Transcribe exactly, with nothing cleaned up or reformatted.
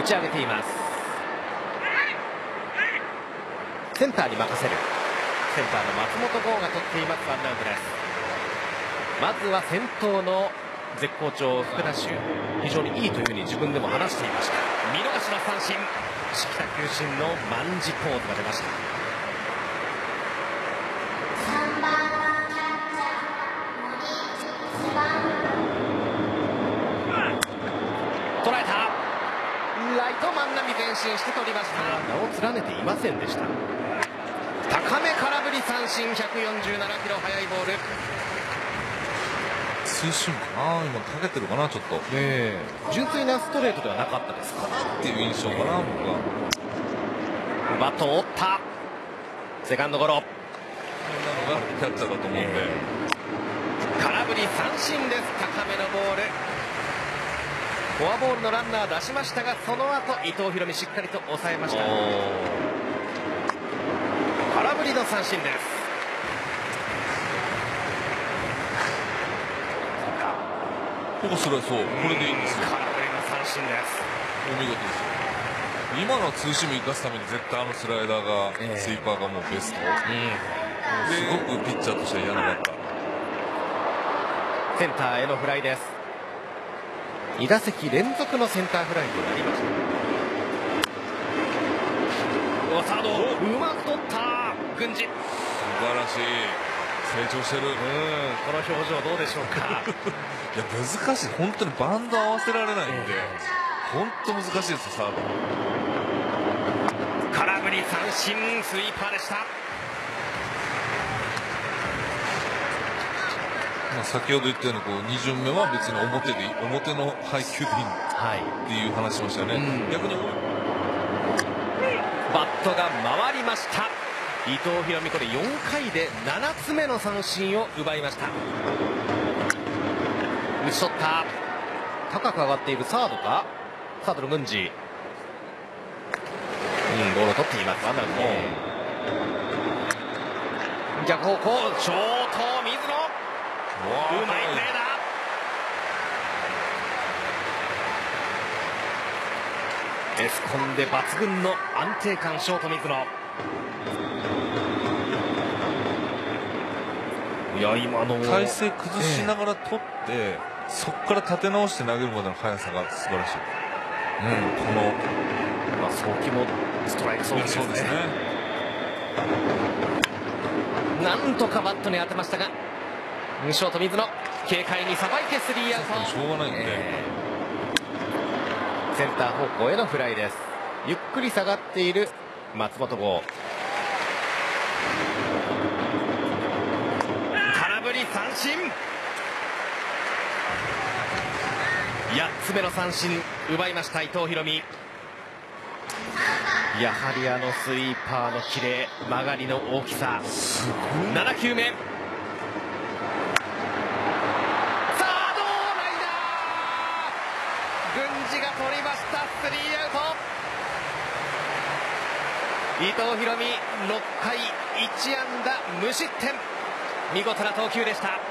ち上げています。センターに任せる。センターの松本剛が取っています。ワンアウトです。まずは先頭の絶好調福田周、非常にいいというふうに自分でも話していました。見逃しの三振、四季球審の万事ポーズが出ました。捉えた。ライト万波前進して取りました。名を連ねていませんでした。高め空振り三振、ひゃくよんじゅうななキロ、速いボール。 ツーシームかな、今かけてるかな、ちょっと、 ね、純粋なストレートではなかったですかっていう印象かな、僕は。 バットを折った。セカンドゴロ。 なのがキャッチャーだと思うんで、 空振り三振です。高めのボール。フォアボールのランナー出しましたが、その後伊藤大海しっかりと抑えました。空振りの三振です。 ここそれはそう、これでいいんですよ。 空振りの三振です。 お見事ですよ。今のツーシーム生かすために絶対あのスライダーが、えー、スイーパーがもうベスト、うん、すごくピッチャーとしては嫌なかった。 センターへのフライです。に打席連続のセンターフライとなりました。おサードうまく取った郡司、素晴らしい、成長してる。うん、 この表情どうでしょうか。 いや難しい、本当にバウンド合わせられないんで、本当難しいですよ、サード。 空振り三振、スイーパーでした。 まあ先ほど言ったようにこうに巡目は別に表でいい、表の配球でいいっていう話しましたよね、はい、うん、逆にバットが回りました。伊藤大海、これよんかいでななつめの三振を奪いました。打ち取った。高く上がっているサードか、サードの郡司、うん、ボールを取っています。ワンアウト。逆方向、ショート水野、うまいプレーだ。エスコンで抜群の安定感、ショート水野。いや今の体勢崩しながら取って、えー、そこから立て直して投げるまでの速さが素晴らしい。うん、この、 まあ、送球もストライクゾーンですね。そうですね。なんとかバットに当てましたが、ショート水野軽快にさばいてスリーアウト。 しょうがないんで、 えー、センター方向へのフライです。ゆっくり下がっている松本剛、空振り三振、やっつめの三振奪いました伊藤大海。やはりあのスイーパーのキレ、曲がりの大きさ。なな球目、サードライナー、郡司が取りました。スリーアウト。伊藤大海ろっかいいち安打無失点、見事な投球でした。